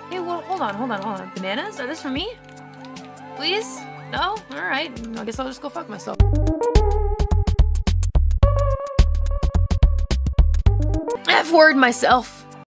Hey, well, hold on. Bananas? Are this for me? Please? No? Alright. I guess I'll just go fuck myself. F-word myself.